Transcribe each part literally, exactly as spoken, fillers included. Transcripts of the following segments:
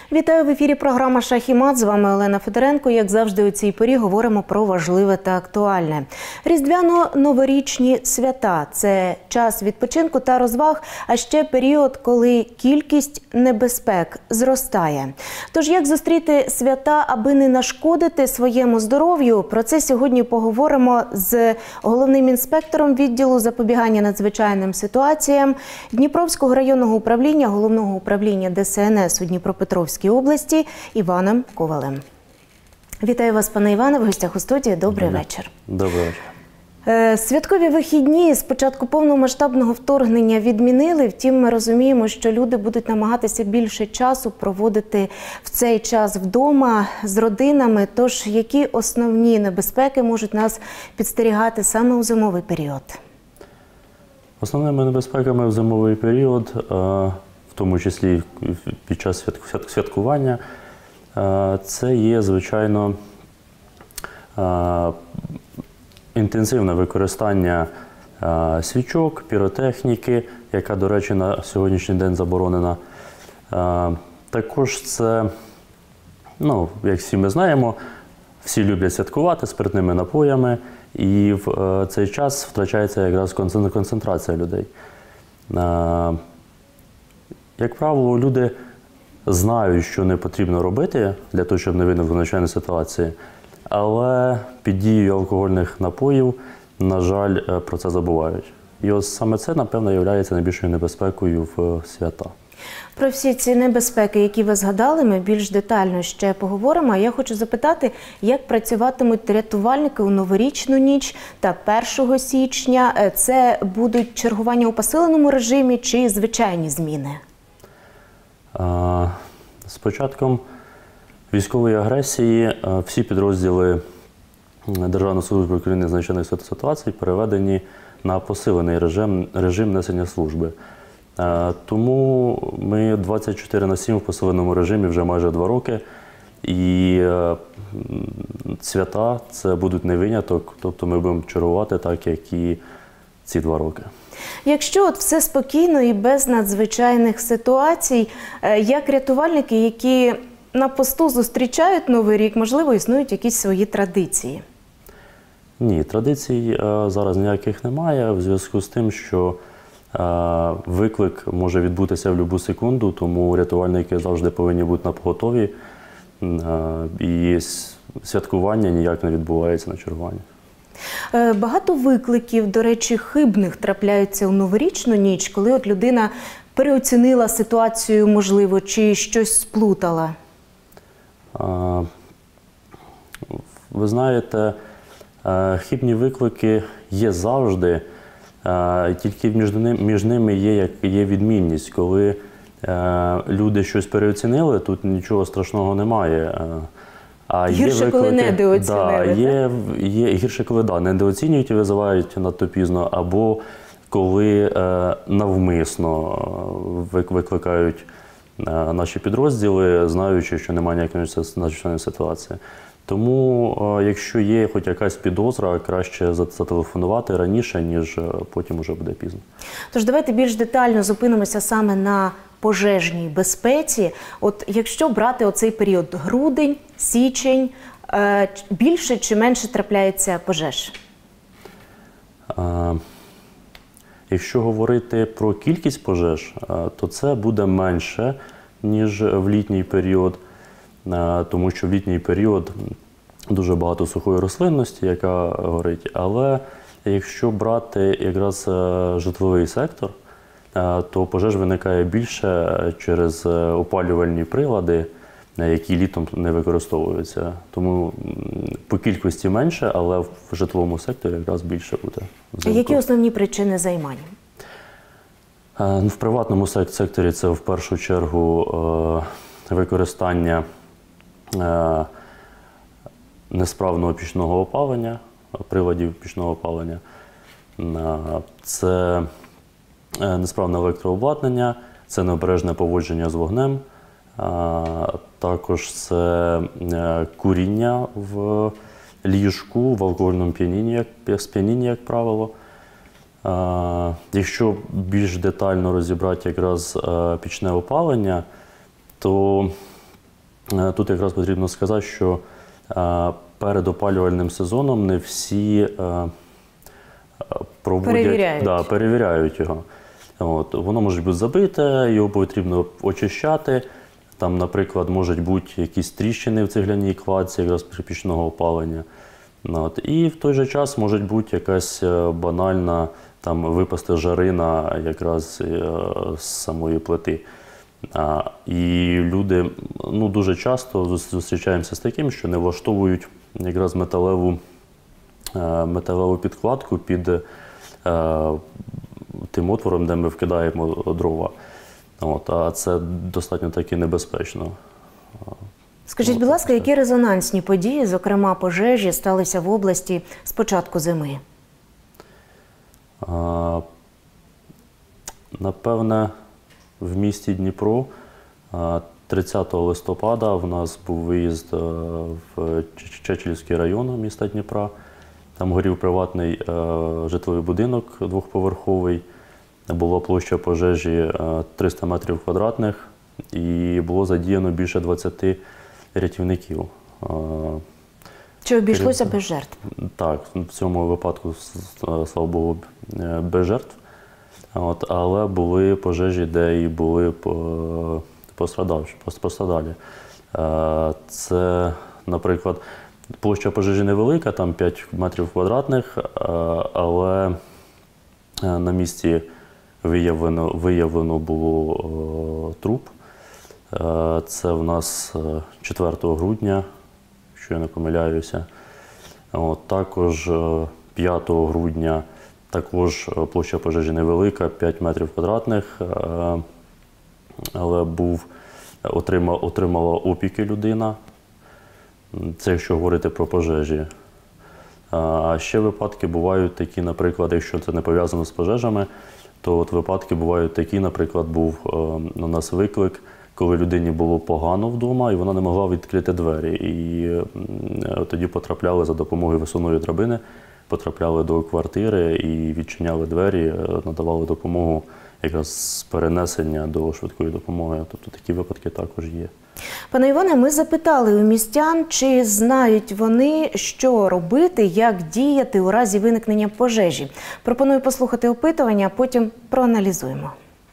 Вітаю в ефірі програма «Шах і мат». З вами Олена Федоренко. Як завжди у цій порі говоримо про важливе та актуальне. Різдвяно-новорічні свята – це час відпочинку та розваг, а ще період, коли кількість небезпек зростає. Тож як зустріти свята, аби не нашкодити своєму здоров'ю? Про це сьогодні поговоримо з головним інспектором відділу запобігання надзвичайним ситуаціям Дніпровського районного управління Головного управління Де Се Ен Ес у Дніпропетровській області Іваном Ковалем. Вітаю вас, пане Іване, в гостях у студії. Добрий вечір. Добрий вечір. Святкові вихідні з початку повномасштабного вторгнення відмінили, втім ми розуміємо, що люди будуть намагатися більше часу проводити в цей час вдома з родинами. Тож які основні небезпеки можуть нас підстерігати саме у зимовий період? Основними небезпеками в зимовий період, в тому числі під час святкування, це є, звичайно, інтенсивне використання свічок, піротехніки, яка, до речі, на сьогоднішній день заборонена. Також це, ну, як всі ми знаємо, всі люблять святкувати спиртними напоями, і в цей час втрачається якраз концентрація людей. Як правило, люди знають, що не потрібно робити для того, щоб не виникли надзвичайні ситуації, але під дією алкогольних напоїв, на жаль, про це забувають. І ось саме це, напевно, є найбільшою небезпекою в свята. Про всі ці небезпеки, які ви згадали, ми більш детально ще поговоримо. А я хочу запитати, як працюватимуть рятувальники у новорічну ніч та першого січня? Це будуть чергування у посиленому режимі чи звичайні зміни? З початком військової агресії всі підрозділи Державної служби України з надзвичайних ситуацій переведені на посилений режим, режим несення служби. Тому ми двадцять чотири на сім в посиленому режимі вже майже два роки. І свята – це будуть не виняток, тобто ми будемо чергувати так, як і ці два роки. Якщо от все спокійно і без надзвичайних ситуацій, як рятувальники, які на посту зустрічають Новий рік, можливо, існують якісь свої традиції? Ні, традицій зараз ніяких немає, в зв'язку з тим, що виклик може відбутися в будь-яку секунду, тому рятувальники завжди повинні бути напоготові, і святкування ніяк не відбувається на чергуванні. Багато викликів, до речі, хибних трапляються у новорічну ніч, коли от людина переоцінила ситуацію, можливо, чи щось сплутала. Ви знаєте, хибні виклики є завжди, тільки між ними, між ними є, є відмінність. Коли люди щось переоцінили, тут нічого страшного немає. А гірше, є виклики, коли недооцінили, да, є, є, гірше, коли да, недооцінюють і визивають надто пізно, або коли е, навмисно викликають е, наші підрозділи, знаючи, що немає ніякої надзвичайної ситуації. Тому, е, якщо є хоч якась підозра, краще зателефонувати раніше, ніж потім вже буде пізно. Тож давайте більш детально зупинимося саме на пожежній безпеці. От якщо брати оцей період грудень, січень, більше чи менше трапляється пожеж? А, якщо говорити про кількість пожеж, то це буде менше, ніж в літній період, тому що в літній період дуже багато сухої рослинності, яка горить. Але якщо брати якраз житловий сектор, то пожеж виникає більше через опалювальні прилади, які літом не використовуються. Тому по кількості менше, але в житловому секторі якраз більше буде. А які основні причини займань? В приватному секторі це в першу чергу використання несправного пічного опалення, приладів пічного опалення. Це несправне електрообладнання, це необережне поводження з вогнем, також це куріння в ліжку, в алкогольному п'янінні, як, сп'янінні, як правило. Якщо більш детально розібрати якраз пічне опалення, то Е, Тут якраз потрібно сказати, що е, перед опалювальним сезоном не всі е, е, проводять, Перевіряють. Да, перевіряють його. От, воно може бути забите, його потрібно очищати. Там, наприклад, можуть бути якісь тріщини в цегляній кладці якраз при пічного опалення. От, і в той же час може бути якась е, банальна там, випасти жарина якраз е, з самої плити. А, і люди ну, дуже часто зус- зустрічаємося з таким, що не влаштовують якраз металеву, е, металеву підкладку під е, тим отвором, де ми вкидаємо дрова. От, а це достатньо таки небезпечно. Скажіть, будь ласка, які резонансні події, зокрема пожежі, сталися в області з початку зими? А, напевне, в місті Дніпро а, тридцятого листопада в нас був виїзд а, в Ч- Чечелівський район міста Дніпра. Там горів приватний а, житловий будинок двохповерховий. Була площа пожежі а, триста метрів квадратних і було задіяно більше двадцяти рятівників. А, Чи обійшлося без жертв? Так, в цьому випадку, с- с- слава Богу, е, без жертв. От, але були пожежі, де і були по- пострадавші, пос- пострадалі. Е, Це, наприклад, площа пожежі невелика, там п'ять метрів квадратних, е, але е, на місці виявлено, виявлено було е, труп. Е, Це в нас е, четвертого грудня, якщо я не помиляюся. От, також е, п'ятого грудня також е, площа пожежі невелика, п'ять метрів квадратних, е, але був, отримав, отримала опіки людина. Це якщо говорити про пожежі. А ще випадки бувають такі, наприклад, якщо це не пов'язано з пожежами, то от випадки бувають такі, наприклад, був е, у нас виклик, коли людині було погано вдома і вона не могла відкрити двері. І е, тоді потрапляли за допомогою висувної драбини, потрапляли до квартири і відчиняли двері, е, надавали допомогу якраз з перенесення до швидкої допомоги. Тобто такі випадки також є. Пане Іване, ми запитали у містян, чи знають вони, що робити, як діяти у разі виникнення пожежі. Пропоную послухати опитування, а потім проаналізуємо.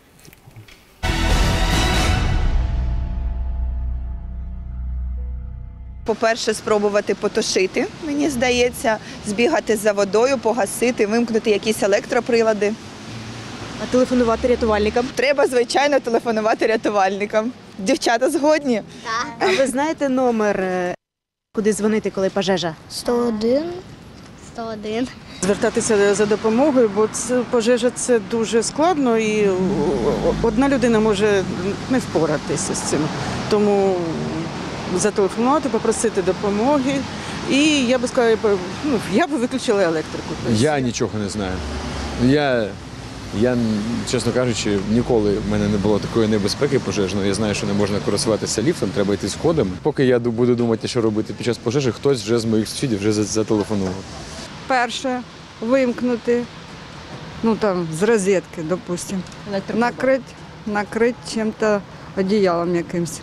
По-перше, спробувати потушити, мені здається, збігати за водою, погасити, вимкнути якісь електроприлади. А телефонувати рятувальникам? Треба, звичайно, телефонувати рятувальникам. Дівчата згодні? А ви знаєте номер, е, куди дзвонити, коли пожежа? сто один. сто один. Звертатися за допомогою, бо це, пожежа – це дуже складно і одна людина може не впоратися з цим. Тому зателефонувати, попросити допомоги. І я би сказала, ну, я би виключила електрику. Я нічого не знаю. Я, я, чесно кажучи, ніколи в мене не було такої небезпеки пожежної. Я знаю, що не можна користуватися ліфтом, треба йти сходом. Поки я буду думати, що робити під час пожежі, хтось вже з моїх сусідів вже зателефонував. Перше вимкнути, ну там з розетки, допустим, накрити, накрити чим-то одіялом якимось.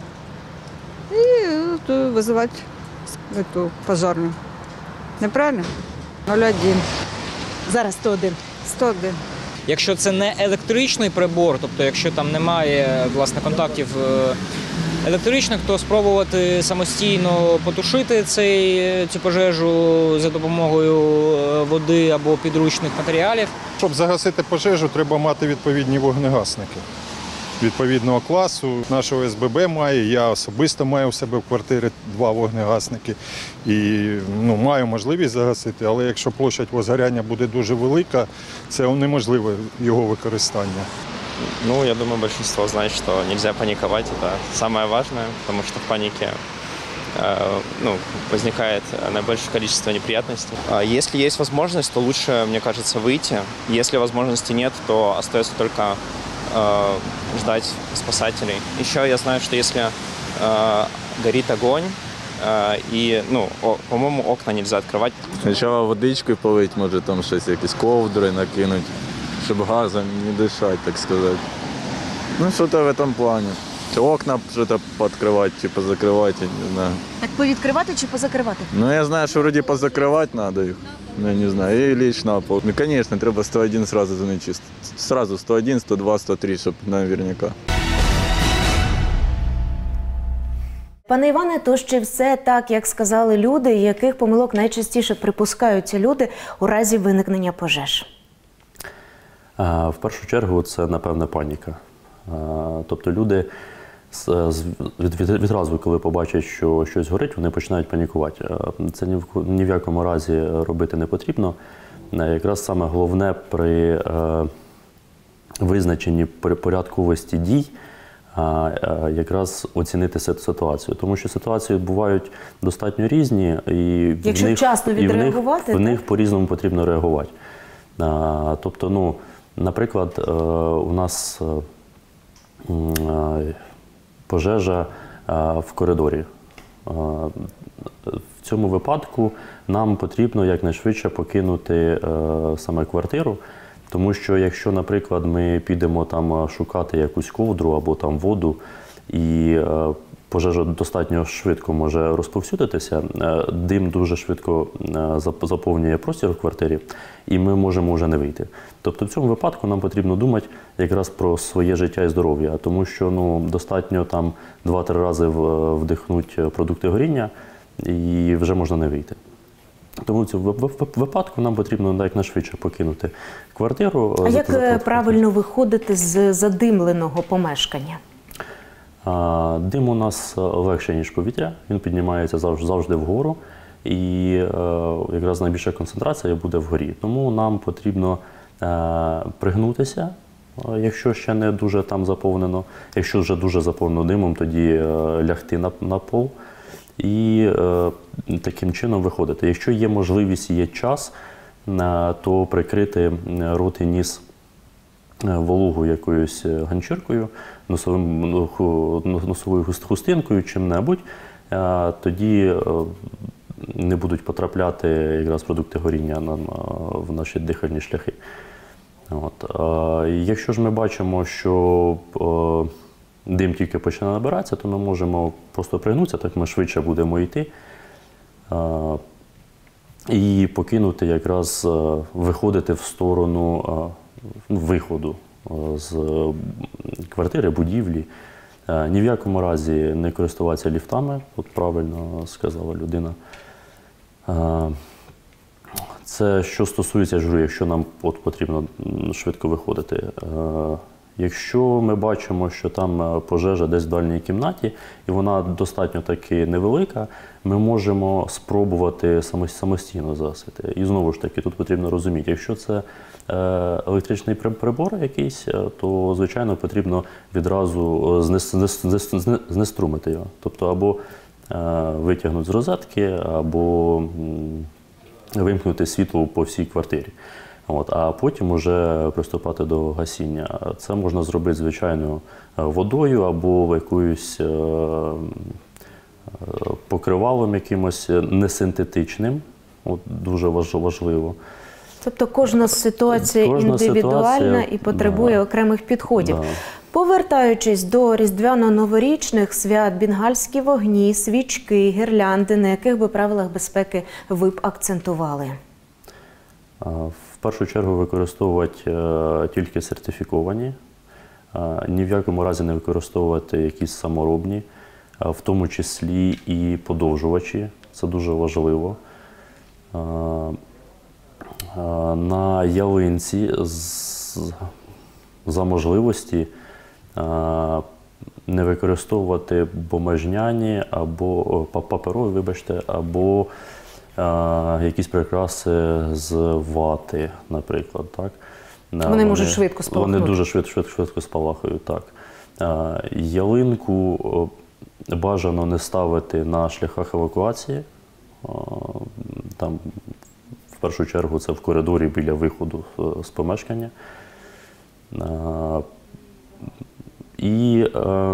І е, визивати эту пожарну. Неправильно? нуль один. Зараз сто один. сто один. Якщо це не електричний прибор, тобто якщо там немає власне контактів е, електричних, то спробувати самостійно потушити цей, цю пожежу за допомогою е, води або підручних матеріалів. Щоб загасити пожежу, треба мати відповідні вогнегасники відповідного класу. Наша О С Б Б має, я особисто маю у себе в квартирі два вогнегасники і ну, маю можливість загасити, але якщо площадь возгоряння буде дуже велика, це неможливе його використання. Ну, я думаю, большинство знает, что нельзя паниковать, это самое важное, потому что в панике э, ну, возникает наибольшее количество неприятностей. А если есть возможность, то лучше, мне кажется, выйти. Если возможности нет, то остается только э, ждать спасателей. Еще я знаю, что если э, горит огонь, э, и, ну, о, по-моему, окна нельзя открывать. Спочатку водичкою полить, може там щось, якісь ковдри накинуть, щоб газом не дишати, так сказати. Ну, що то в цьому плані. Окна что-то подкрывать, типа закрывать, я не знаю. Так повідкривати чи позакривати? Ну, я знаю, что вроде позакрывать надо их. Ну, я не знаю, и лечь на пол. Ну, конечно, треба сто один сразу заночистить. Сразу сто один, сто два, сто три, чтобы наверняка. Пане Іване, то ще все так, як сказали люди, яких помилок найчастіше припускаються люди у разі виникнення пожеж? В першу чергу це, напевне, паніка. Тобто люди відразу, коли побачать, що щось горить, вони починають панікувати. Це ні в якому разі робити не потрібно. Якраз саме головне при визначенні порядковості дій якраз оцінити ситуацію. Тому що ситуації бувають достатньо різні. І Якщо в них, вчасно відреагувати, і в них, в них по-різному потрібно реагувати. Тобто, ну, наприклад, у нас пожежа в коридорі. В цьому випадку нам потрібно якнайшвидше покинути саме квартиру, тому що якщо, наприклад, ми підемо там шукати якусь ковдру або там воду, і пожежа достатньо швидко може розповсюдитися, дим дуже швидко заповнює простір в квартирі, і ми можемо вже не вийти. Тобто в цьому випадку нам потрібно думати якраз про своє життя і здоров'я, тому що ну, достатньо там два-три рази вдихнути продукти горіння, і вже можна не вийти. Тому в цьому випадку нам потрібно якнайшвидше покинути квартиру. А як правильно виходити з задимленого помешкання? Дим у нас легше, ніж повітря, він піднімається завжди, завжди вгору, і якраз найбільша концентрація буде вгорі. Тому нам потрібно пригнутися, якщо ще не дуже там заповнено. Якщо вже дуже заповнено димом, тоді лягти на, на пол і таким чином виходити. Якщо є можливість і є час, то прикрити рот і ніс вологу якоюсь ганчіркою, носовим, носовою хустинкою, чим-небудь, тоді не будуть потрапляти якраз продукти горіння в наші дихальні шляхи. От. Якщо ж ми бачимо, що дим тільки починає набиратися, то ми можемо просто пригнутися, так ми швидше будемо йти і покинути якраз, виходити в сторону виходу з квартири, будівлі. Ні в якому разі не користуватися ліфтами, от правильно сказала людина. Це що стосується, якщо нам от потрібно швидко виходити. Якщо ми бачимо, що там пожежа десь в дальній кімнаті, і вона достатньо таки невелика, ми можемо спробувати самостійно загасити. І знову ж таки, тут потрібно розуміти, якщо це електричний прибор якийсь, то, звичайно, потрібно відразу знеструмити його. Тобто або витягнути з розетки, або вимкнути світло по всій квартирі. От, а потім вже приступати до гасіння. Це можна зробити, звичайно, водою або якоюсь покривалом якимось несинтетичним. От, дуже важливо. Тобто кожна ситуація кожна індивідуальна ситуація, і потребує да, окремих підходів. Да. Повертаючись до різдвяно-новорічних свят, бенгальські вогні, свічки, гірлянди, на яких би правилах безпеки ви б акцентували? В першу чергу використовувати тільки сертифіковані, ні в якому разі не використовувати якісь саморобні, в тому числі і подовжувачі, це дуже важливо. На ялинці за можливості не використовувати бумажняні або паперові, вибачте, або якісь прикраси з вати, наприклад. Так? Вони, вони можуть швидко спалахнути. Вони дуже швидко, швидко, швидко спалахують, так. Ялинку бажано не ставити на шляхах евакуації. Там, в першу чергу, це в коридорі біля виходу з помешкання. І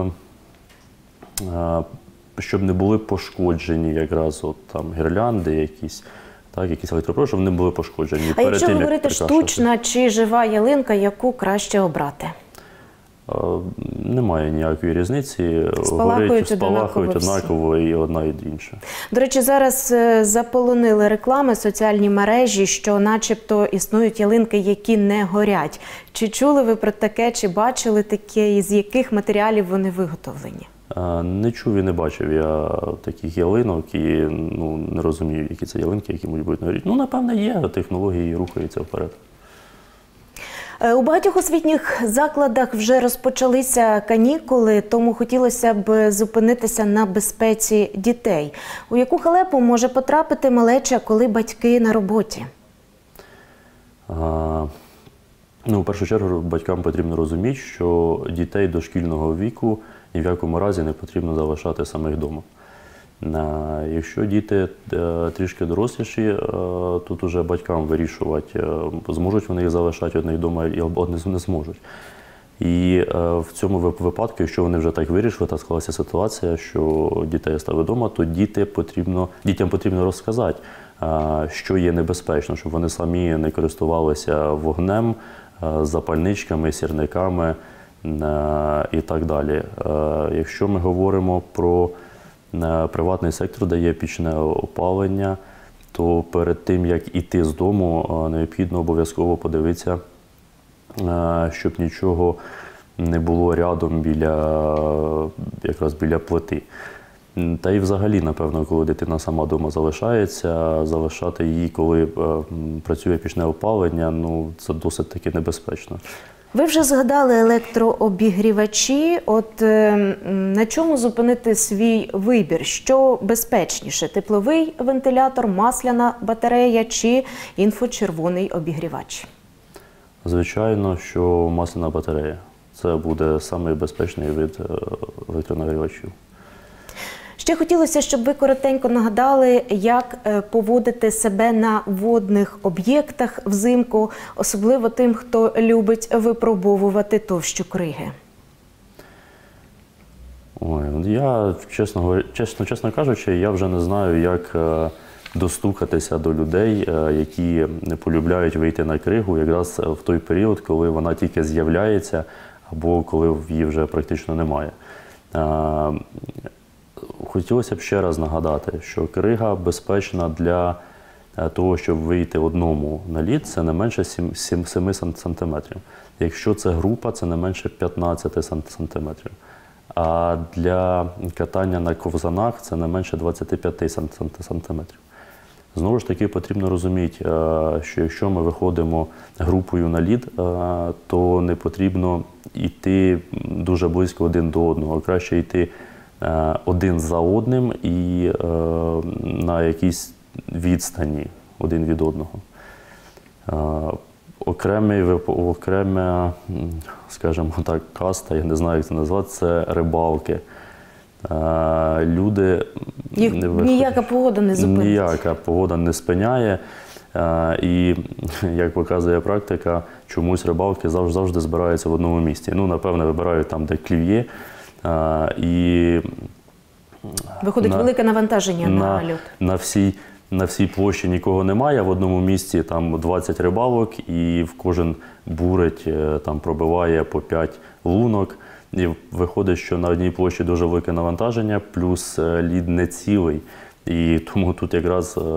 щоб не були пошкоджені якраз от там гірлянди якісь, так, якісь електропроводи, щоб вони були пошкоджені. А якщо говорити штучна чи жива ялинка, яку краще обрати? Немає ніякої різниці. Спалахують Горить, однаково спалахують всі. однаково і одна, і інша. До речі, зараз е, заполонили реклами соціальні мережі, що начебто існують ялинки, які не горять. Чи чули ви про таке, чи бачили таке, і з яких матеріалів вони виготовлені? Е, Не чув і не бачив я таких ялинок і ну, не розумію, які це ялинки, які можуть бути не горіти. Ну, напевне, є, технології рухаються вперед. Е, У багатьох освітніх закладах вже розпочалися канікули, тому хотілося б зупинитися на безпеці дітей. У яку халепу може потрапити малеча, коли батьки на роботі? А, ну, в першу чергу, батькам потрібно розуміти, що дітей дошкільного віку ні в якому разі не потрібно залишати самих вдома. А, якщо діти е, трішки доросліші, е, тут уже батькам вирішувати, е, зможуть вони їх залишати одних вдома або не зможуть. І е, в цьому випадку, якщо вони вже так вирішили, та склалася ситуація, що дітей ставить вдома, то діти потрібно, дітям потрібно розказати, е, що є небезпечно, щоб вони самі не користувалися вогнем, е, запальничками, сірниками е, і так далі. Е, якщо ми говоримо про е, приватний сектор, де є пічне опалення, то перед тим, як іти з дому, е, необхідно обов'язково подивитися, щоб нічого не було рядом біля, якраз біля плити. Та й взагалі, напевно, коли дитина сама вдома залишається, залишати її, коли працює пічне опалення, ну, це досить таки небезпечно. Ви вже згадали електрообігрівачі. От е, на чому зупинити свій вибір? Що безпечніше – тепловий вентилятор, масляна батарея чи інфочервоний обігрівач? Звичайно, що масляна батарея. Це буде найбезпечний вид електронагрівачів. Ще хотілося, щоб ви коротенько нагадали, як поводити себе на водних об'єктах взимку, особливо тим, хто любить випробовувати товщу криги. Ой, я, чесно, чесно, чесно кажучи, я вже не знаю, як достукатися до людей, які не полюбляють вийти на кригу якраз в той період, коли вона тільки з'являється або коли її вже практично немає. Хотілося б ще раз нагадати, що крига безпечна для того, щоб вийти одному на лід, це не менше семи сантиметрів. Якщо це група, це не менше п'ятнадцяти сантиметрів. А для катання на ковзанах це не менше двадцяти п'яти сантиметрів. Знову ж таки, потрібно розуміти, що якщо ми виходимо групою на лід, то не потрібно йти дуже близько один до одного. Краще йти один за одним і на якійсь відстані один від одного. Окремий, окрема, скажімо так, каста, я не знаю, як це назвати, це рибалки. Люди Їх ніяка погода не зупинить. Ніяка погода не спиняє. І, як показує практика, чомусь рибалки завжди, завжди збираються в одному місці. Ну, напевно, вибирають там, де клює. І виходить на, велике навантаження на, на лід. На всій, на всій площі нікого немає, в одному місці там двадцять рибалок, і в кожен бурить, там пробиває по п'ять лунок. І виходить, що на одній площі дуже велике навантаження, плюс лід не цілий. І тому тут якраз е,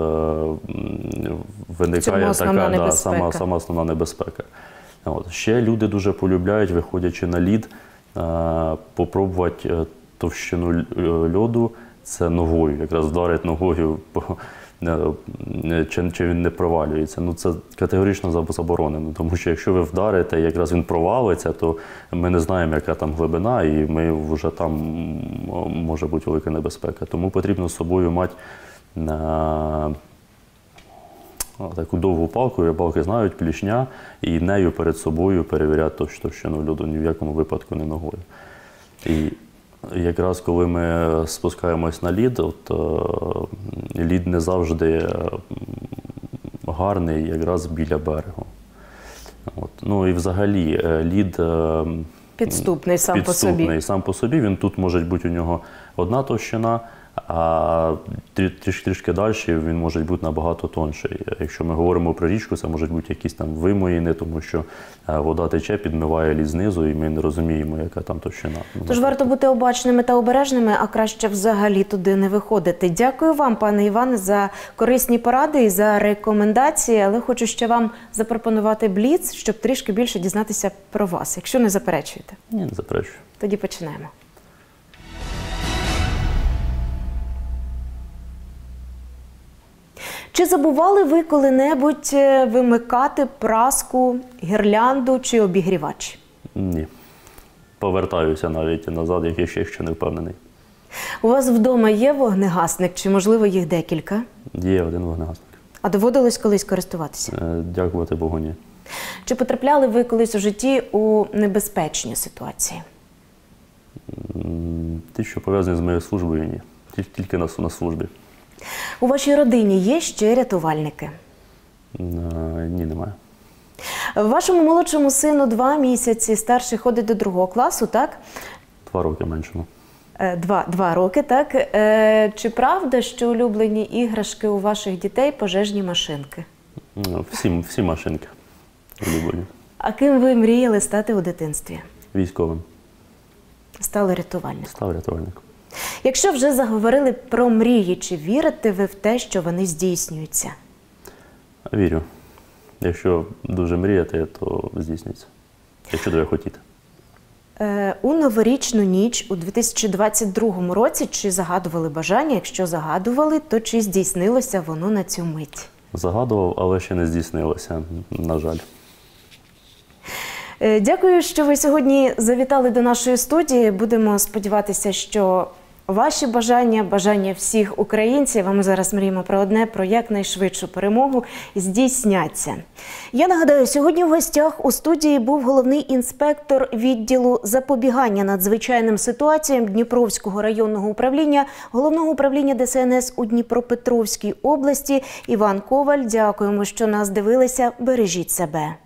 виникає така да, сама, сама основна небезпека. От. Ще люди дуже полюбляють, виходячи на лід, е, попробувати товщину льоду, це ногою, якраз вдарить ногою, чи, чи він не провалюється. Ну, це категорично заборонено, тому що якщо ви вдарите, якраз він провалиться, то ми не знаємо, яка там глибина, і ми вже там може бути велика небезпека. Тому потрібно з собою мати а, таку довгу палку, рибалки знають, плішня, і нею перед собою перевіряти товщину льоду, ні в якому випадку не ногою. І якраз коли ми спускаємось на лід, от, лід не завжди гарний якраз біля берегу. От. Ну і взагалі лід підступний сам підступний по собі. сам по собі. Він тут може бути у нього одна товщина, А трішки трішки далі він може бути набагато тонший. Якщо ми говоримо про річку, це можуть бути якісь там вимоїни, тому що вода тече, підмиває лід знизу, і ми не розуміємо, яка там товщина. Тож варто бути обачними та обережними, а краще взагалі туди не виходити. Дякую вам, пане Іване, за корисні поради і за рекомендації, але хочу ще вам запропонувати бліц, щоб трішки більше дізнатися про вас, якщо не заперечуєте. Ні, не заперечую. Тоді починаємо. Чи забували ви коли-небудь вимикати праску, гірлянду чи обігрівач? Ні. Повертаюся навіть назад, якщо я ще не впевнений. У вас вдома є вогнегасник, чи, можливо, їх декілька? Є один вогнегасник. А доводилось колись користуватися? Дякувати Богу, ні. Чи потрапляли ви колись у житті у небезпечні ситуації? Ті, що пов'язані з моєю службою, ні. Тільки на, на службі. У вашій родині є ще рятувальники? Ні, немає. Вашому молодшому сину два місяці, старший ходить до другого класу, так? Два роки меншому. Два, два роки, так. Е, чи правда, що улюблені іграшки у ваших дітей – пожежні машинки? Всі, всі машинки улюблені. А ким ви мріяли стати у дитинстві? Військовим. Стали рятувальником. Став рятувальником. Якщо вже заговорили про мрії, чи вірите ви в те, що вони здійснюються? Вірю. Якщо дуже мріяти, то здійснюється. Якщо дуже хотіти. Е, у новорічну ніч у дві тисячі двадцять другому році чи загадували бажання? Якщо загадували, то чи здійснилося воно на цю мить? Загадував, але ще не здійснилося, на жаль. Е, дякую, що ви сьогодні завітали до нашої студії. Будемо сподіватися, що ваші бажання, бажання всіх українців, а ми зараз мріємо про одне, про якнайшвидшу перемогу, здійсняться. Я нагадаю, сьогодні в гостях у студії був головний інспектор відділу запобігання надзвичайним ситуаціям Дніпровського районного управління, Головного управління Де Ес Ен Ес у Дніпропетровській області Іван Коваль. Дякуємо, що нас дивилися. Бережіть себе.